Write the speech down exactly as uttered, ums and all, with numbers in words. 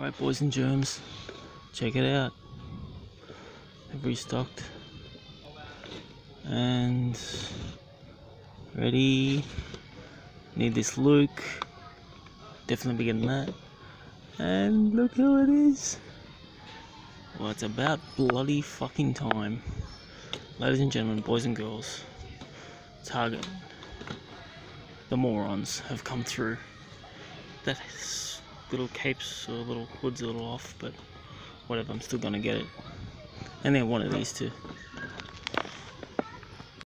Alright, boys and germs, check it out. I've restocked and ready. Need this Luke, definitely be getting that. And look who it is. Well, it's about bloody fucking time. Ladies and gentlemen, boys and girls, Target, the morons have come through. That little cape's or little hood's a little off, but whatever, I'm still gonna get it. And then one of these two.